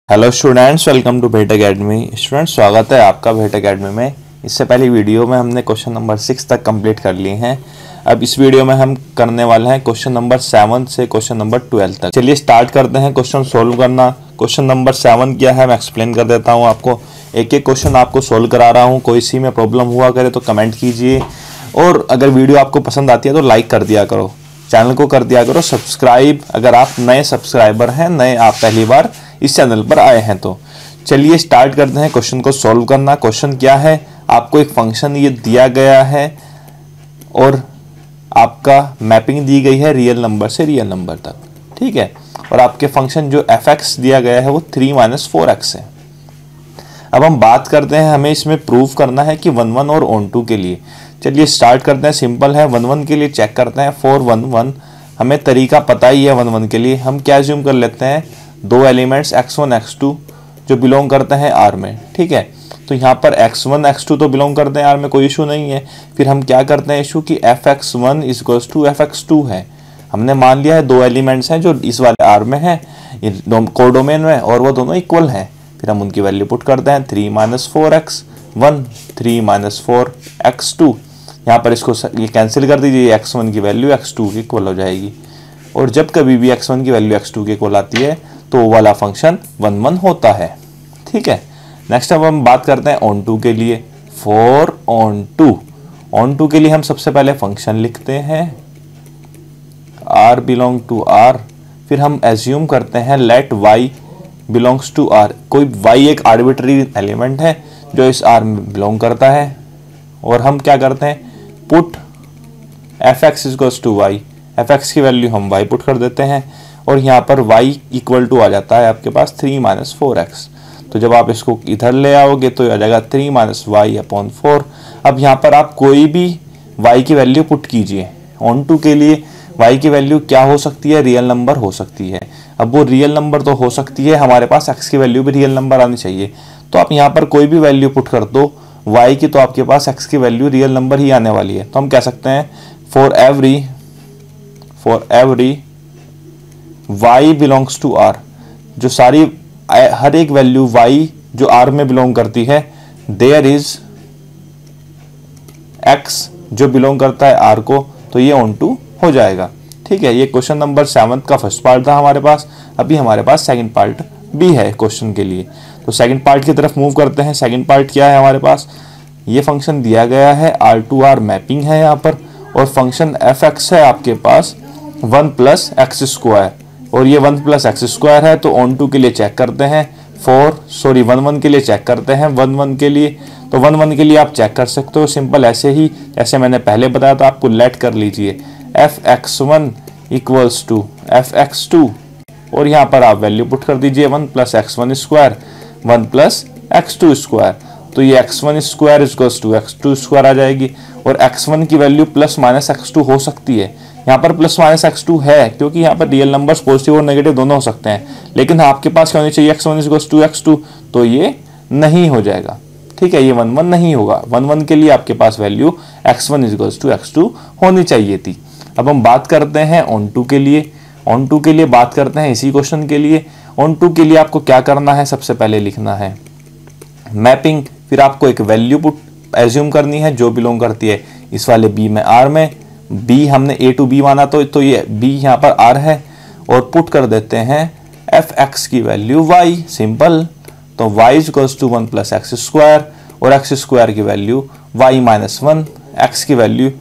Hello students, welcome to Bhet academy. Students, स्वागत है आपका भेट एकेडमी में। इससे पहले वीडियो में हमने क्वेश्चन नंबर 6 तक कंप्लीट कर लिए हैं। अब इस वीडियो में हम करने वाले हैं क्वेश्चन नंबर 7 से क्वेश्चन नंबर 12 तक। चलिए स्टार्ट करते हैं क्वेश्चन सोल्व करना। क्वेश्चन नंबर 7 क्या है मैं एक्सप्लेन कर देता हूँ आपको। एक एक क्वेश्चन आपको सोल्व करा रहा हूँ। कोई सी में प्रॉब्लम हुआ करे तो कमेंट कीजिए, और अगर वीडियो आपको पसंद आती है तो लाइक कर दिया करो, चैनल को कर दिया करो सब्सक्राइब अगर आप नए सब्सक्राइबर हैं, नए आप पहली बार इस चैनल पर आए हैं तो। चलिए स्टार्ट करते हैं क्वेश्चन को सोल्व करना। क्वेश्चन क्या है, आपको एक फंक्शन ये दिया गया है और आपका मैपिंग दी गई है रियल नंबर से रियल नंबर तक, ठीक है। और आपके फंक्शन जो fx दिया गया है वो 3 - 4x है। अब हम बात करते हैं, हमें इसमें प्रूव करना है कि 1 1 और ऑन 2 के लिए। चलिए स्टार्ट करते हैं, सिंपल है। 1 1 के लिए चेक करते हैं 4 1 1। हमें तरीका पता ही है 1 1 के लिए। हम क्या अज्यूम कर लेते हैं, दो एलिमेंट्स x1 x2 जो बिलोंग करते हैं R में, ठीक है। तो यहाँ पर x1 x2 तो बिलोंग करते हैं R में, कोई इशू नहीं है। फिर हम क्या करते हैं इशू कि fx1 = fx2 है। हमने मान लिया है दो एलिमेंट्स हैं जो इस वाले R में है, कोडोमेन में, और वो दोनों इक्वल हैं। फिर हम उनकी वैल्यू पुट करते हैं 3 - 4x1 3 - 4x2। यहाँ पर इसको ये कैंसिल कर दीजिए, x1 की वैल्यू x2 की इक्वल हो जाएगी। और जब कभी भी x1 की वैल्यू x2 की इक्वल आती है तो वो वाला फंक्शन 1 1 होता है, ठीक है। नेक्स्ट अब हम बात करते हैं ऑन 2 के लिए। 4 ऑन 2। ऑन 2 के लिए हम सबसे पहले फंक्शन लिखते हैं r बिलोंग टू r। फिर हम एज्यूम करते हैं let y belongs to r। कोई y एक आर्बिट्ररी एलिमेंट है जो इस r में बिलोंग करता है। और हम क्या करते हैं, पुट fx = y। fx की वैल्यू हम y पुट कर देते हैं, और यहाँ पर y इक्वल टू आ जाता है आपके पास 3 - 4x। तो जब आप इसको इधर ले आओगे तो आ जाएगा 3 - y/4। अब यहाँ पर आप कोई भी y की वैल्यू पुट कीजिए। ऑन 2 के लिए y की वैल्यू क्या हो सकती है, रियल नंबर हो सकती है। अब वो रियल नंबर तो हो सकती है, हमारे पास x की वैल्यू भी रियल नंबर आनी चाहिए। तो आप यहाँ पर कोई भी वैल्यू पुट कर दो y की, तो आपके पास x की वैल्यू रियल नंबर ही आने वाली है। तो हम कह सकते हैं for every y belongs to r, जो सारी हर एक वैल्यू y जो r में बिलोंग करती है, देयर इज x जो बिलोंग करता है r को, तो ये ऑन 2 हो जाएगा, ठीक है। ये क्वेश्चन नंबर 7 का फर्स्ट पार्ट था हमारे पास। अभी हमारे पास सेकंड पार्ट भी है क्वेश्चन के लिए, तो सेकंड पार्ट की तरफ मूव करते हैं। सेकंड पार्ट क्या है हमारे पास, ये फंक्शन दिया गया है R to R मैपिंग है यहाँ पर, और फंक्शन fx है आपके पास 1 + x², और ये 1 + x² है। तो ऑन 2 के लिए चेक करते हैं 1 1 के लिए चेक करते हैं 1 1 के लिए। तो 1 1 के लिए आप चेक कर सकते हो सिंपल ऐसे ही, जैसे मैंने पहले बताया था आपको। लेट कर लीजिए fx1 = fx2, और यहाँ पर आप वैल्यू पुट कर दीजिए 1 + x1², 1 + x2²। तो ये x1² = x2² आ जाएगी। और x1 की वैल्यू ± x2 हो सकती है। यहाँ पर ± x2 है क्योंकि यहाँ पर रियल नंबर्स पॉजिटिव और नेगेटिव दोनों हो सकते हैं, लेकिन आपके पास क्या होनी चाहिए, x1 = x2, तो ये नहीं हो जाएगा, ठीक है। ये 1 1 नहीं होगा। 1 1 के लिए आपके पास वैल्यू x1 = x2 होनी चाहिए थी। अब हम बात करते हैं ऑन 2 के लिए। ऑन 2 के लिए बात करते हैं इसी क्वेश्चन के लिए। ऑन 2 के लिए आपको क्या करना है, सबसे पहले लिखना है मैपिंग। फिर आपको एक वैल्यू पुट एज्यूम करनी है जो बिलोंग करती है इस वाले b में R में। b हमने a to b माना, तो ये b यहाँ पर R है, और पुट कर देते हैं fx की वैल्यू y, सिंपल। तो y = 1 + x², और x² की वैल्यू y-1, x की वैल्यू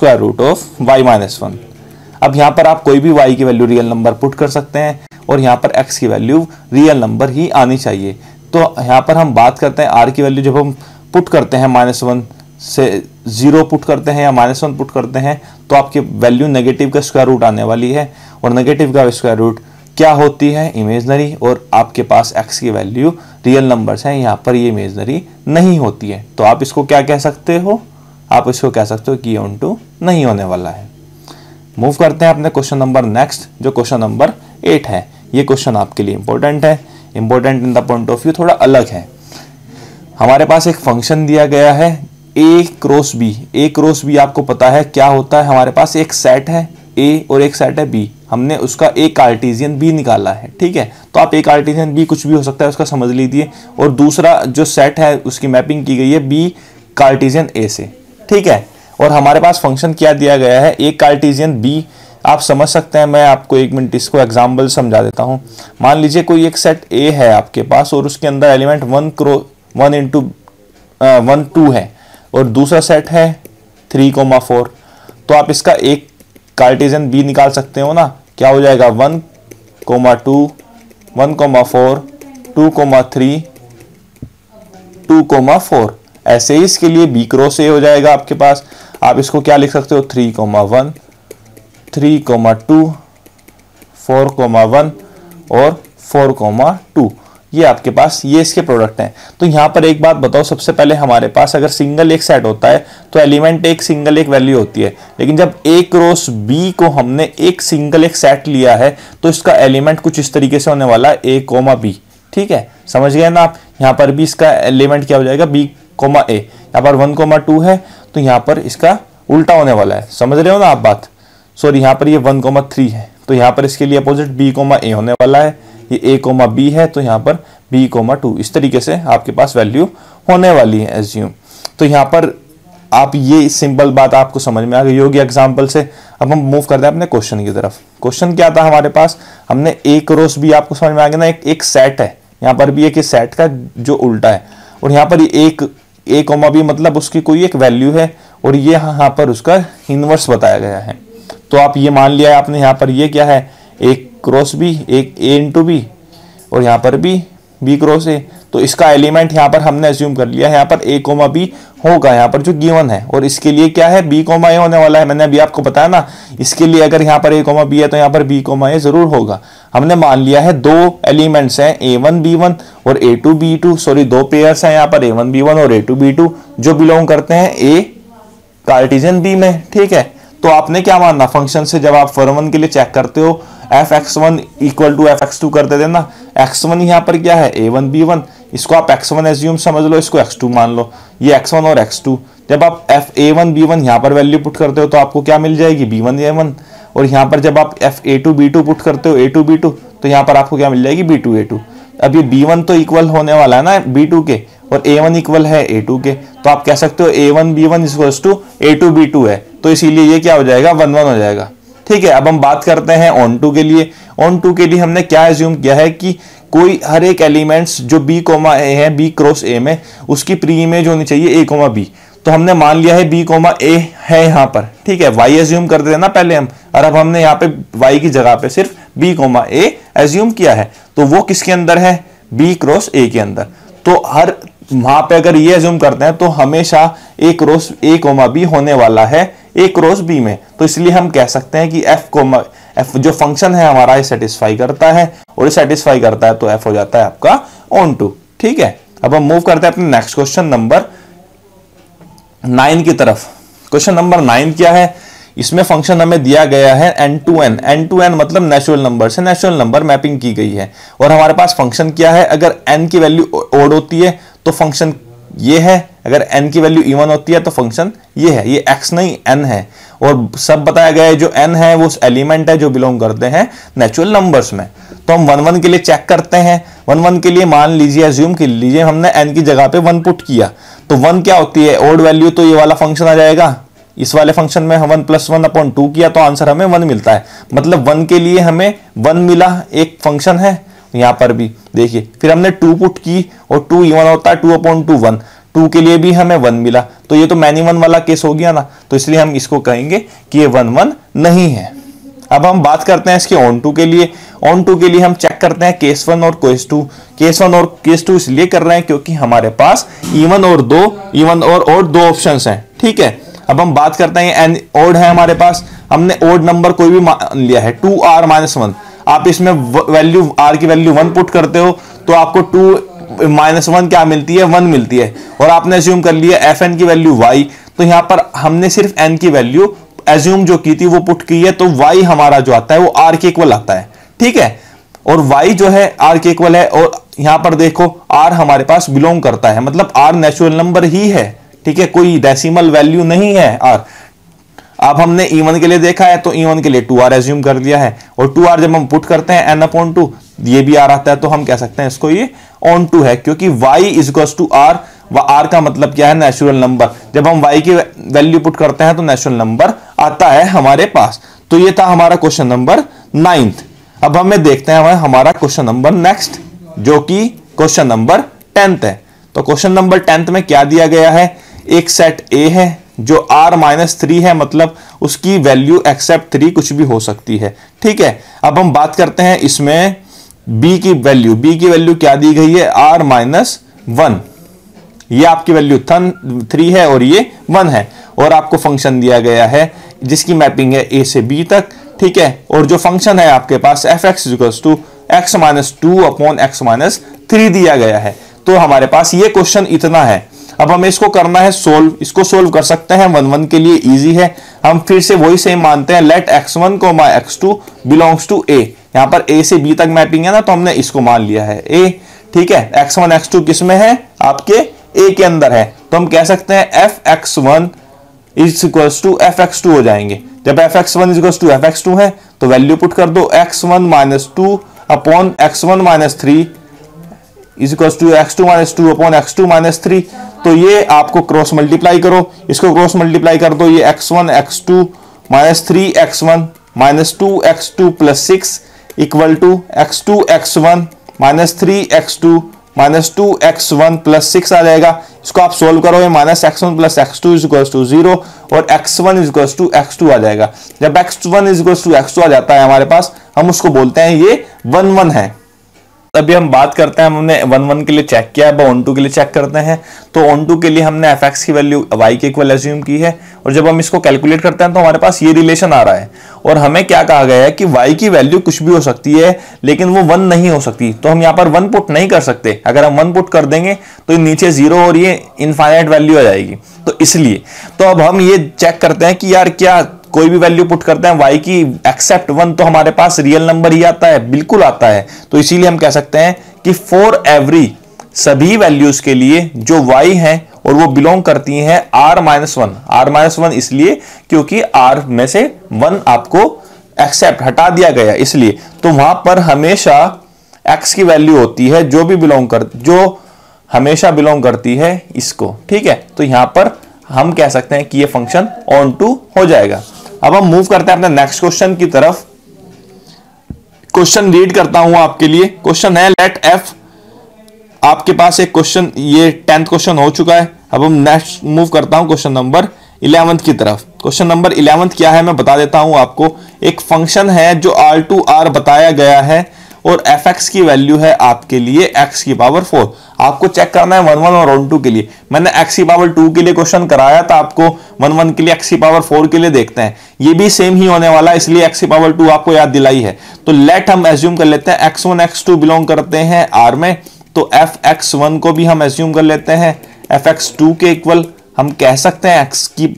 √y-1। अब यहाँ पर आप कोई भी y की वैल्यू रियल नंबर पुट कर सकते हैं, और यहाँ पर x की वैल्यू रियल नंबर ही आनी चाहिए। तो यहाँ पर हम बात करते हैं r की वैल्यू, जब हम पुट करते हैं -1 से 0 पुट करते हैं या -1 पुट करते हैं, तो आपकी वैल्यू नेगेटिव का स्क्वायर रूट आने वाली है, और नेगेटिव का स्क्वायर रूट क्या होती है, इमेजनरी। और आपके पास x की वैल्यू रियल नंबर्स हैं, यहाँ पर ये इमेजनरी नहीं होती है। तो आप इसको क्या कह सकते हो, आप इसको कह सकते हो कि ऑन 2 नहीं होने वाला है। मूव करते हैं अपने क्वेश्चन नंबर नेक्स्ट, जो क्वेश्चन नंबर 8 है। ये क्वेश्चन आपके लिए इंपॉर्टेंट है, important in the point of view थोड़ा अलग है। हमारे पास एक फंक्शन दिया गया है a cross b। a cross b आपको पता है क्या होता है, हमारे पास एक सेट है a और एक सेट है b। हमने उसका एक कार्टेशियन बी निकाला है, ठीक है। तो आप एक कार्टेशियन बी कुछ भी हो सकता है उसका समझ लीजिए, और दूसरा जो सेट है उसकी मैपिंग की गई है बी कार्टेशियन ए से, ठीक है। और हमारे पास फंक्शन क्या दिया गया है, एक कार्टेशियन बी। आप समझ सकते हैं, मैं आपको एक मिनट इसको एग्जाम्पल समझा देता हूँ। मान लीजिए कोई एक सेट ए है आपके पास और उसके अंदर एलिमेंट 1 इंटू 1 2 है, और दूसरा सेट है 3,4। तो आप इसका एक कार्टेशियन बी निकाल सकते हो ना, क्या हो जाएगा 1,2 1,4 2,3 2,4। ऐसे ही इसके लिए बी क्रॉस ए हो जाएगा आपके पास। आप इसको क्या लिख सकते हो 3,1 3,2 4,1 और 4,2। ये आपके पास ये इसके प्रोडक्ट हैं। तो यहाँ पर एक बात बताओ, सबसे पहले हमारे पास अगर सिंगल एक सेट होता है तो एलिमेंट एक सिंगल एक वैल्यू होती है, लेकिन जब ए क्रॉस बी को हमने एक सिंगल एक सेट लिया है तो इसका एलिमेंट कुछ इस तरीके से होने वाला है ए कोमा बी, ठीक है, समझ गए ना आप। यहाँ पर भी इसका एलिमेंट क्या हो जाएगा बी कोमा ए। यहाँ पर 1,2 है तो यहाँ पर इसका उल्टा होने वाला है, समझ रहे हो ना आप बात। सॉरी, यहाँ पर ये 1,3 है तो यहाँ पर इसके लिए अपोजिट बी कोमा ए होने वाला है। ये ए कोमा बी है तो यहाँ पर बी कोमा 2। इस तरीके से आपके पास वैल्यू होने वाली है एज्यूम। तो यहाँ पर आप ये सिंपल बात आपको समझ में आ गई होगी एग्जाम्पल से। अब हम मूव करते हैं अपने क्वेश्चन की तरफ। क्वेश्चन क्या था हमारे पास, हमने ए क्रॉस बी, आपको समझ में आ गया ना, एक सेट है, यहाँ पर भी एक सेट का जो उल्टा है, और यहाँ पर एक ए कोमा बी मतलब उसकी कोई एक वैल्यू है, और ये यहाँ पर उसका इनवर्स बताया गया है। तो आप ये मान लिया है आपने, यहाँ पर ये क्या है एक क्रॉस बी, एक ए इंटू बी, और यहाँ पर भी बी क्रॉस ए। तो इसका एलिमेंट यहाँ पर हमने एज्यूम कर लिया है, यहाँ पर ए कोमा बी होगा यहाँ पर जो गिवन है, और इसके लिए क्या है बी कोमा ए होने वाला है। मैंने अभी आपको बताया ना, इसके लिए अगर यहाँ पर ए कोमा बी है तो यहाँ पर बी कोमा ए जरूर होगा। हमने मान लिया है दो एलिमेंट्स हैं A1 B1 और A2 B2, सॉरी दो पेयर्स हैं यहाँ पर A1 B1 और A2 B2 जो बिलोंग करते हैं ए कार्टेशियन बी में, ठीक है। तो आपने क्या मानना, फंक्शन से जब आप फॉर्म के लिए चेक करते हो fx1 इक्वल टू fx2 कर देते ना, x1 यहाँ पर क्या है A1 B1, इसको आप x1 एज्यूम समझ लो, इसको x2 मान लो, ये x1 और x2। जब आप A1 B1 यहाँ पर वैल्यू पुट करते हो तो आपको क्या मिल जाएगी B1 A1, और यहाँ पर जब आप A2 B2 पुट करते हो A2 B2 तो यहाँ पर आपको क्या मिल जाएगी B2 A2। अब ये B1 तो इक्वल होने वाला है ना B2 के, और A1 इक्वल है A2 के, तो आप कह सकते हो A1 B1 equals to A2 B2 है, तो इसीलिए ये क्या हो जाएगा 1 1 हो जाएगा, ठीक है। अब हम बात करते हैं ऑन टू के लिए। ऑन टू के लिए हमने क्या एज्यूम किया है कि कोई हर एक एलिमेंट्स जो बी कोमा ए है, बी क्रॉस ए में, उसकी प्री इमेज होनी चाहिए ए कोमा बी। तो हमने मान लिया है बी कोमा ए है यहाँ पर, ठीक है, वाई एज्यूम कर देते ना पहले हम, और अब हमने यहाँ पे वाई की जगह पे सिर्फ बी कोमा ए एज्यूम किया है, तो वो किसके अंदर है बी क्रॉस ए के अंदर। तो हर वहां पे अगर ये एज्यूम करते हैं तो हमेशा A cross A comma B होने वाला है ए क्रॉस बी में। तो इसलिए हम कह सकते हैं कि एफ जो फंक्शन है हमारा ये सेटिस्फाई करता है, और ये सेटिस्फाई करता है तो एफ हो जाता है आपका ऑन टू, ठीक है। अब हम मूव करते हैं अपने नेक्स्ट क्वेश्चन नंबर 9 की तरफ। क्वेश्चन नंबर 9 क्या है, इसमें फंक्शन हमें दिया गया है n2n मतलब नेचुरल नंबर से नेचुरल नंबर मैपिंग की गई है, और हमारे पास फंक्शन क्या है, अगर n की वैल्यू ओड होती है तो फंक्शन ये है, अगर n की वैल्यू इवन होती है तो फंक्शन ये है, ये x नहीं n है, और सब बताया गया है जो n है वो एलिमेंट है जो बिलोंग करते हैं नेचुरल नंबर्स में। तो हम 1 1 के लिए चेक करते हैं। 1 1 के लिए मान लीजिए एज्यूम कर लीजिए हमने n की जगह पे 1 पुट किया, तो 1 क्या होती है ओड वैल्यू, तो ये वाला फंक्शन आ जाएगा। इस वाले फंक्शन में हम 1 + 1/2 किया तो आंसर हमें 1 मिलता है, मतलब 1 के लिए हमें 1 मिला, एक फंक्शन है। यहाँ पर भी देखिए, फिर हमने 2 पुट की और 2 इवन होता है 2/2 1, 2 के लिए भी हमें 1 मिला, तो ये तो मैनी 1 वाला केस हो गया ना, तो इसलिए हम इसको कहेंगे कि ये 1 1 नहीं है। अब हम बात करते हैं इसके ऑन टू के लिए। ऑन टू के लिए हम चेक करते हैं केस 1 और केस 2। केस 1 और केस 2 इसलिए कर रहे हैं क्योंकि हमारे पास इवन और दो ऑप्शंस हैं, ठीक है। अब हम बात करते हैं एन ओड है हमारे पास, हमने ओड नंबर कोई भी मान लिया है 2r - 1। आप इसमें वैल्यू r की वैल्यू 1 पुट करते हो तो आपको 2 - 1 क्या मिलती है 1 मिलती है, और आपने एज्यूम कर लिया fn की वैल्यू y, तो यहाँ पर हमने सिर्फ n की वैल्यू एज्यूम जो की थी वो पुट की है, तो y हमारा जो आता है वो r के इक्वल आता है, ठीक है। और y जो है r के इक्वल है, और यहाँ पर देखो r हमारे पास बिलोंग करता है, मतलब r नेचुरल नंबर ही है, ठीक है, कोई डेसिमल वैल्यू नहीं है r। अब हमने E1 के लिए देखा है तो E1 के लिए 2R एज्यूम कर दिया है, और 2R जब हम पुट करते हैं n/2 ये भी R आता है, तो हम कह सकते हैं इसको ये ऑन टू है, क्योंकि y is equal to R, व R का मतलब क्या है, नेचुरल नंबर। जब हम y की वैल्यू पुट करते हैं तो नेचुरल नंबर आता है हमारे पास। तो ये था हमारा क्वेश्चन नंबर 9th। अब हमें देखते हैं हमारा क्वेश्चन नंबर नेक्स्ट, जो कि क्वेश्चन नंबर 10th है। तो क्वेश्चन नंबर 10th में क्या दिया गया है, एक सेट A है जो R-3 है, मतलब उसकी वैल्यू एक्सेप्ट 3 कुछ भी हो सकती है, ठीक है। अब हम बात करते हैं इसमें B की वैल्यू क्या दी गई है, R-1, ये आपकी वैल्यू 3 है और ये 1 है, और आपको फंक्शन दिया गया है जिसकी मैपिंग है A से B तक, ठीक है। और जो फंक्शन है आपके पास f(x) = x-2/x-3 दिया गया है। तो हमारे पास ये क्वेश्चन इतना है। अब हमें इसको करना है सोल्व। इसको सोल्व कर सकते हैं 1 के लिए, इजी है। हम फिर से वही सेम मानते हैं, late x1, x2 belongs to A। यहां पर A से B तक मैपिंग है ना, तो हमने इसको मान लिया है A, ठीक है। x1 x2 किस में है, आपके A के अंदर है, तो हम कह सकते हैं f(x1) = f(x2) हो जाएंगे। जब f(x1) = f(x2) है तो वैल्यू पुट कर दो, x1 - 2 upon x1 - 3 = x2 - 2 upon x2 - 3। तो ये आपको क्रॉस मल्टीप्लाई करो, इसको क्रॉस मल्टीप्लाई कर दो, ये x1 x2 - 3x1 - 2x2 + 6 = x2 x1 - 3x2 - 2x1 + 6 आ जाएगा। इसको आप सोल्व करो, ये -x1 + x2 = 0 और x1 = x2 आ जाएगा। जब x1 = x2 आ जाता है हमारे पास, हम उसको बोलते हैं ये 1 है। अभी हम बात करते हैं, हमने 1 के लिए चेक किया, अब ऑन टू के लिए चेक करते हैं। तो ऑन टू के लिए हमने f(x) की वैल्यू y के इक्वल एज्यूम की है, और जब हम इसको कैलकुलेट करते हैं तो हमारे पास ये रिलेशन आ रहा है, और हमें क्या कहा गया है कि y की वैल्यू कुछ भी हो सकती है, लेकिन वो 1 नहीं हो सकती। तो हम यहाँ पर 1 पुट नहीं कर सकते। अगर हम 1 पुट कर देंगे तो नीचे 0 और ये इनफाइनाइट वैल्यू आ जाएगी, तो इसलिए तो अब हम ये चेक करते हैं कि यार क्या कोई भी वैल्यू पुट करते हैं y की एक्सेप्ट 1, तो हमारे पास रियल नंबर ही आता है, बिल्कुल आता है। तो इसीलिए हम कह सकते हैं कि फॉर एवरी, सभी वैल्यूज के लिए जो y है और वो बिलोंग करती हैं R-1। R-1 इसलिए क्योंकि R में से 1 आपको एक्सेप्ट हटा दिया गया, इसलिए तो वहां पर हमेशा x की वैल्यू होती है जो हमेशा बिलोंग करती है इसको, ठीक है। तो यहां पर हम कह सकते हैं कि ये फंक्शन ऑन टू हो जाएगा। अब हम मूव करते हैं अपने नेक्स्ट क्वेश्चन की तरफ। क्वेश्चन रीड करता हूं आपके लिए। क्वेश्चन है लेट f, आपके पास एक क्वेश्चन, ये 10th क्वेश्चन हो चुका है। अब हम नेक्स्ट मूव करता हूं क्वेश्चन नंबर 11th की तरफ। क्वेश्चन नंबर 11th क्या है मैं बता देता हूं आपको। एक फंक्शन है जो R2R बताया गया है, और f(x) की वैल्यू है आपके लिए x⁴। आपको चेक करना है 1 और 2 के लिए। मैंने x⁴ के लिए क्वेश्चन कराया था आपको, 1 के लिए x⁴ के लिए देखते हैं। ये भी सेम ही होने वाला है, इसलिए x⁴ आपको याद दिलाई है। तो लेट हम एज्यूम कर लेते हैं x1 x2 बिलोंग करते हैं R में, तो f(x1) को भी हम एज्यूम कर लेते हैं f(x2) के इक्वल। हम कह सकते हैं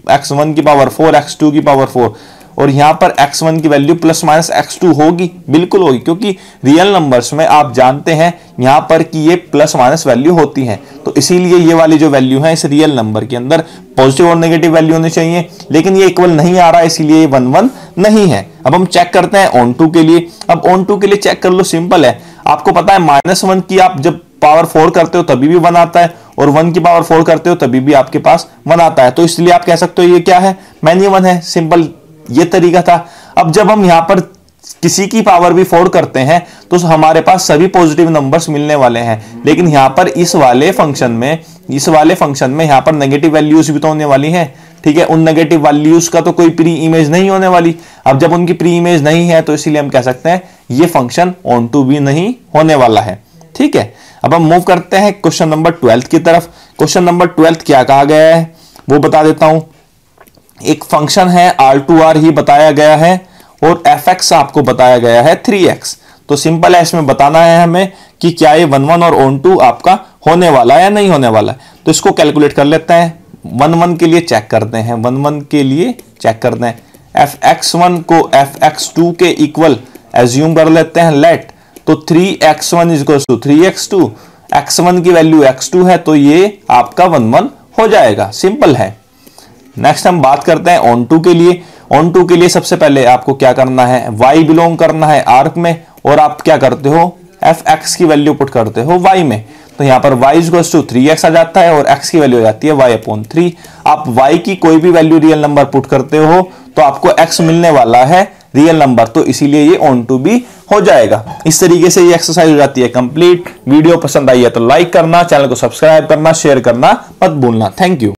x1⁴ x2⁴, और यहां पर x1 की वैल्यू ± x2 होगी, बिल्कुल होगी, क्योंकि रियल नंबर्स में आप जानते हैं यहां पर कि ये ± वैल्यू होती हैं। तो इसीलिए ये वाली जो वैल्यू है इस रियल नंबर के अंदर पॉजिटिव और नेगेटिव वैल्यू होनी चाहिए, लेकिन ये इक्वल नहीं आ रहा है, इसीलिए 1 नहीं है। अब हम चेक करते हैं ऑन टू के लिए। अब ऑन टू के लिए चेक कर लो, सिंपल है। आपको पता है -1 की आप जब पावर 4 करते हो तभी भी 1 आता है, और 1 की पावर 4 करते हो तभी भी आपके पास 1 आता है। तो इसलिए आप कह सकते हो ये क्या है, मैन 1 है। सिंपल ये तरीका था। अब जब हम यहां पर किसी की पावर भी 4 करते हैं तो हमारे पास सभी पॉजिटिव नंबर्स मिलने वाले हैं, लेकिन यहां पर इस वाले फंक्शन में यहां पर नेगेटिव वैल्यूज भी तो होने वाली हैं, ठीक है। उन नेगेटिव वैल्यूज का तो कोई प्री इमेज नहीं होने वाली। अब जब उनकी प्री इमेज नहीं है तो इसीलिए हम कह सकते हैं ये फंक्शन ऑन टू भी नहीं होने वाला है, ठीक है। अब हम मूव करते हैं क्वेश्चन नंबर 12 की तरफ। क्वेश्चन नंबर 12 क्या कहा गया है वो बता देता हूं। एक फंक्शन है R2R ही बताया गया है, और f(x) आपको बताया गया है 3x। तो सिंपल है, इसमें बताना है हमें कि क्या ये 1 और ऑन टू आपका होने वाला है या नहीं होने वाला है। तो इसको कैलकुलेट कर लेते हैं। 1 के लिए चेक करते हैं, 1 के लिए चेक करते हैं। f(x1) को f(x2) के इक्वल एज्यूम कर लेते हैं, लेट। तो 3x1 = 3x2, x1 की वैल्यू x2 है, तो ये आपका 1 हो जाएगा, सिंपल है। नेक्स्ट हम बात करते हैं ऑन टू के लिए। ऑन टू के लिए सबसे पहले आपको क्या करना है, y बिलोंग करना है आर्क में और आप क्या करते हो, fx की वैल्यू पुट करते हो y में। तो यहाँ पर y इक्वल्स टू 3x आ जाता है और x की वैल्यू हो जाती है y/3। आप y की कोई भी वैल्यू रियल नंबर पुट करते हो तो आपको x मिलने वाला है रियल नंबर, तो इसीलिए ये ऑन टू भी हो जाएगा। इस तरीके से ये एक्सरसाइज हो जाती है कंप्लीट। वीडियो पसंद आई है तो लाइक करना, चैनल को सब्सक्राइब करना, शेयर करना मत भूलना। Thank you.